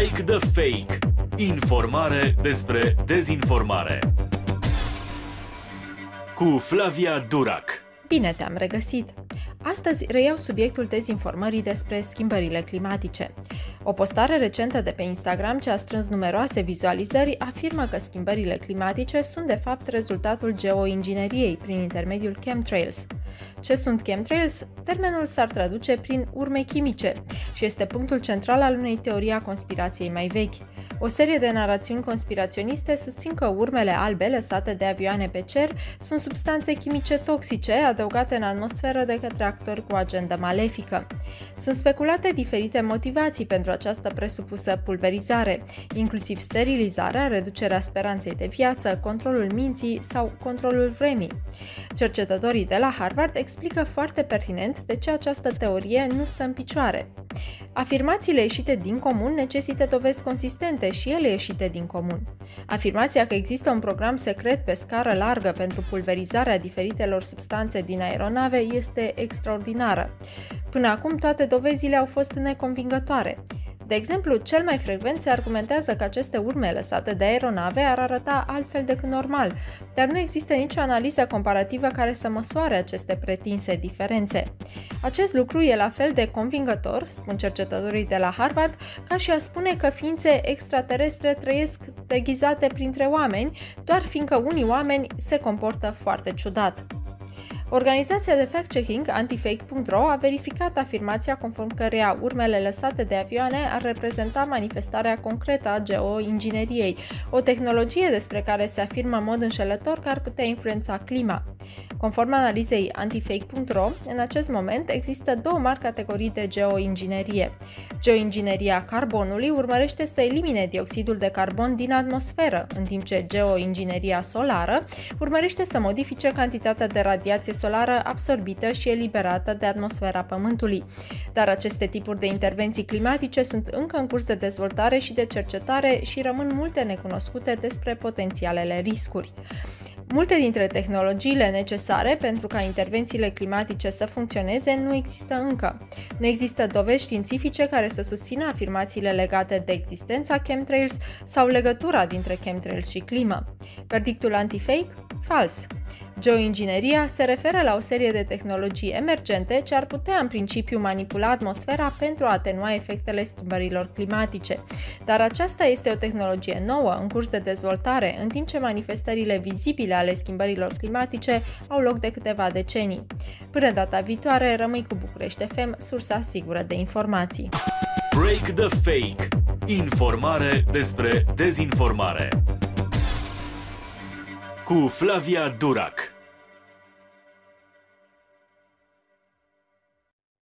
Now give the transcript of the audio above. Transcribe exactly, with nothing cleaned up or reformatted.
Break the Fake. Informare despre dezinformare. Cu Flavia Durac. Bine te-am regăsit! Astăzi reiau subiectul dezinformării despre schimbările climatice. O postare recentă de pe Instagram ce a strâns numeroase vizualizări afirmă că schimbările climatice sunt de fapt rezultatul geoingineriei prin intermediul chemtrails. Ce sunt chemtrails? Termenul s-ar traduce prin urme chimice și este punctul central al unei teorii a conspirației mai vechi. O serie de narațiuni conspiraționiste susțin că urmele albe lăsate de avioane pe cer sunt substanțe chimice toxice adăugate în atmosferă de către actori cu agendă malefică. Sunt speculate diferite motivații pentru această presupusă pulverizare, inclusiv sterilizarea, reducerea speranței de viață, controlul minții sau controlul vremii. Cercetătorii de la Harvard explică foarte pertinent de ce această teorie nu stă în picioare. Afirmațiile ieșite din comun necesită dovezi consistente și ele ieșite din comun. Afirmația că există un program secret pe scară largă pentru pulverizarea diferitelor substanțe din aeronave este extraordinară. Până acum toate dovezile au fost neconvingătoare. De exemplu, cel mai frecvent se argumentează că aceste urme lăsate de aeronave ar arăta altfel decât normal, dar nu există nicio analiză comparativă care să măsoare aceste pretinse diferențe. Acest lucru e la fel de convingător, spun cercetătorii de la Harvard, ca și a spune că ființe extraterestre trăiesc deghizate printre oameni, doar fiindcă unii oameni se comportă foarte ciudat. Organizația de fact-checking antifake punct ro a verificat afirmația conform căreia urmele lăsate de avioane ar reprezenta manifestarea concretă a geoingineriei, o tehnologie despre care se afirmă în mod înșelător că ar putea influența clima. Conform analizei antifake punct ro, în acest moment există două mari categorii de geoinginerie. Geoingineria carbonului urmărește să elimine dioxidul de carbon din atmosferă, în timp ce geoingineria solară urmărește să modifice cantitatea de radiație solară absorbită și eliberată de atmosfera Pământului. Dar aceste tipuri de intervenții climatice sunt încă în curs de dezvoltare și de cercetare și rămân multe necunoscute despre potențialele riscuri. Multe dintre tehnologiile necesare pentru ca intervențiile climatice să funcționeze nu există încă. Nu există dovezi științifice care să susțină afirmațiile legate de existența chemtrails sau legătura dintre chemtrails și climă. Verdictul antifake? Fals. Geoingineria se referă la o serie de tehnologii emergente ce ar putea în principiu manipula atmosfera pentru a atenua efectele schimbărilor climatice. Dar aceasta este o tehnologie nouă, în curs de dezvoltare, în timp ce manifestările vizibile ale schimbărilor climatice au loc de câteva decenii. Până data viitoare, rămâi cu București F M, sursa sigură de informații. Break the Fake. Informare despre dezinformare. Cu Flavia Durac.